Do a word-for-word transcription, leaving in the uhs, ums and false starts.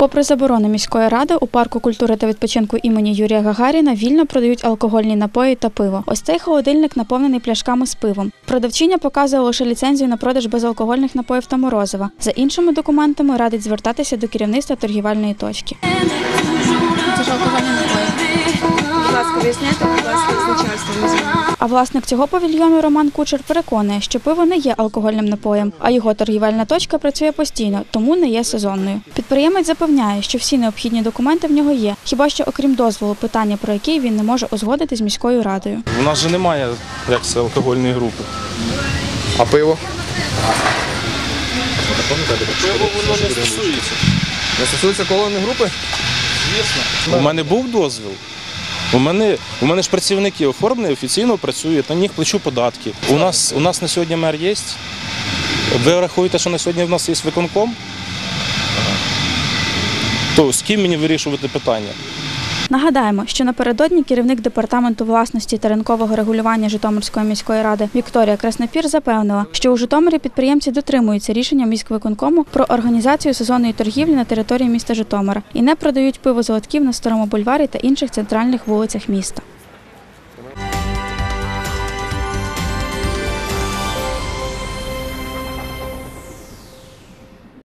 Попри заборону міської ради, у парку культури та відпочинку імені Юрія Гагаріна вільно продають алкогольні напої та пиво. Ось цей холодильник наповнений пляшками з пивом. Продавчиня показує лише ліцензію на продаж безалкогольних напоїв та морозива. За іншими документами радить звертатися до керівництва торгівельної точки. Це ж алкогольні напої. Будь ласка, виясняйте, будь ласка, з начальством. А власник цього павільйону Роман Кучер переконує, що пиво не є алкогольним напоєм, а його торгівельна точка працює постійно, тому не є сезонною. Підприємець запевняє, що всі необхідні документи в нього є, хіба що окрім дозволу, питання про який він не може узгодити з міською радою. У нас же немає, як це, алкогольної групи. А пиво? Пиво воно не стосується. Не стосується алкогольної групи? Звісно. У мене був дозвіл. У мене, у мене ж працівники оформлені, офіційно працюють, на них плачу податки. У нас, у нас на сьогодні мер є. Ви рахуєте, що на сьогодні в нас є виконком? То з ким мені вирішувати питання? Нагадаємо, що напередодні керівник департаменту власності та ринкового регулювання Житомирської міської ради Вікторія Краснопір запевнила, що у Житомирі підприємці дотримуються рішення міськвиконкому про організацію сезонної торгівлі на території міста Житомира і не продають пиво з лотків на Старому бульварі та інших центральних вулицях міста.